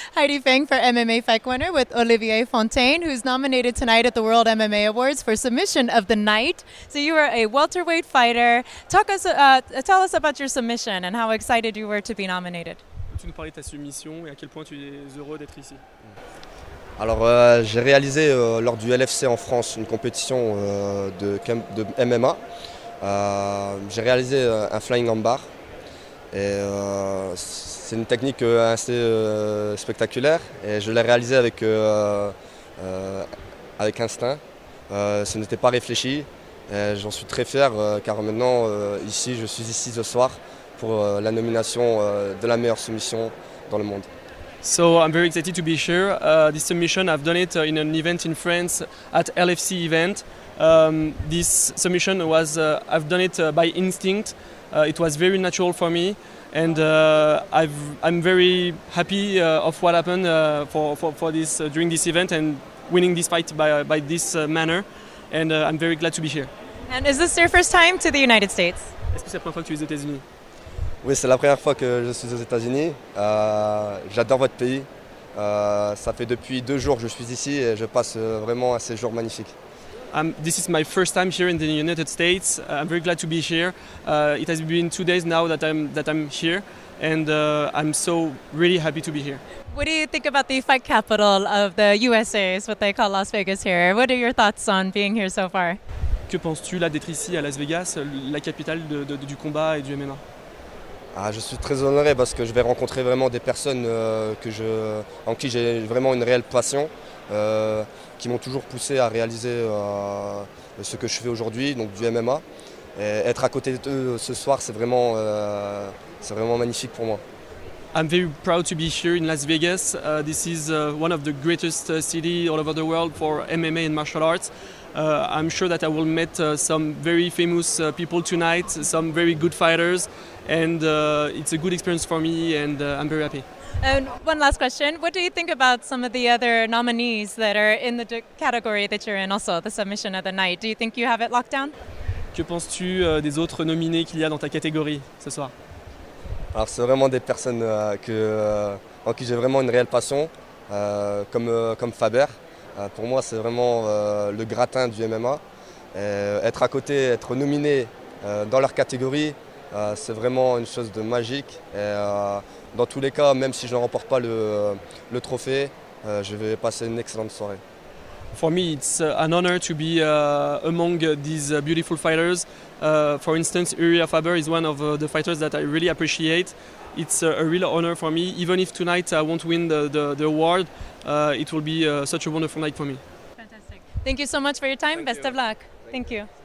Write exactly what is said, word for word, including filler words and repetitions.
Heidi Feng for M M A Fight Winner with Olivier Fontaine, who's nominated tonight at the World M M A Awards for Submission of the Night. So you are a welterweight fighter. Talk us, uh, tell us about your submission and how excited you were to be nominated. Peux-tu nous parler de ta submission et à quel point tu es heureux d'être ici? Alors euh, j'ai réalisé euh, lors du L F C en France une compétition euh, de, de M M A. Euh, j'ai réalisé euh, un flying armbar et euh, c'est une technique euh, assez euh, spectaculaire et je l'ai réalisé avec, euh, euh, avec instinct. Euh, ce n'était pas réfléchi et j'en suis très fier euh, car maintenant euh, ici je suis ici ce soir pour euh, la nomination euh, de la meilleure soumission dans le monde. So I'm very excited to be here. Uh, this submission, I've done it uh, in an event in France at L F C event. Um, this submission was, uh, I've done it uh, by instinct. Uh, it was very natural for me, and uh, I've, I'm very happy uh, of what happened uh, for, for, for this uh, during this event and winning this fight by, by this uh, manner. And uh, I'm very glad to be here. And is this your first time to the United States? Est-ce que c'est la première fois que tu es aux États-Unis? Oui, c'est la première fois que je suis aux États-Unis. Euh, J'adore votre pays. Euh, ça fait depuis deux jours que je suis ici et je passe vraiment un séjour magnifique. Um, this is my first time here in the United States. Uh, I'm very glad to be here. Uh, it has been two days now that I'm that I'm here, and uh, I'm so really happy to be here. What do you think about the fight capital of the U S A, is what they call Las Vegas here? What are your thoughts on being here so far? Que penses-tu là d'être ici à Las Vegas, la capitale de, de, du combat et du M M A? Ah, je suis très honoré parce que je vais rencontrer vraiment des personnes euh, que je, en qui j'ai vraiment une réelle passion, euh, qui m'ont toujours poussé à réaliser euh, ce que je fais aujourd'hui, donc du M M A. Et être à côté d'eux ce soir, c'est vraiment, euh, c'est vraiment magnifique pour moi. I'm very proud to be here in Las Vegas. Uh, this is uh, one of the greatest uh, cities all over the world for M M A and martial arts. Uh, I'm sure that I will meet uh, some very famous uh, people tonight, some very good fighters, and uh, it's a good experience for me, and uh, I'm very happy. And one last question, what do you think about some of the other nominees that are in the category that you're in also, the submission of the night? Do you think you have it locked down? Que penses-tu uh, des autres nominés qu'il y a dans ta catégorie ce soir? Alors c'est vraiment des personnes euh, que, euh, en qui j'ai vraiment une réelle passion, euh, comme, euh, comme Faber. Euh, pour moi c'est vraiment euh, le gratin du M M A. Et être à côté, être nominé euh, dans leur catégorie, euh, c'est vraiment une chose de magique. Et, euh, dans tous les cas, même si je ne remporte pas le, le trophée, euh, je vais passer une excellente soirée. For me, it's uh, an honor to be uh, among uh, these uh, beautiful fighters. Uh, for instance, Uriah Faber is one of uh, the fighters that I really appreciate. It's uh, a real honor for me. Even if tonight I won't win the, the, the award, uh, it will be uh, such a wonderful night for me. Fantastic. Thank you so much for your time. Thank Best you. of luck. Thank Thank you.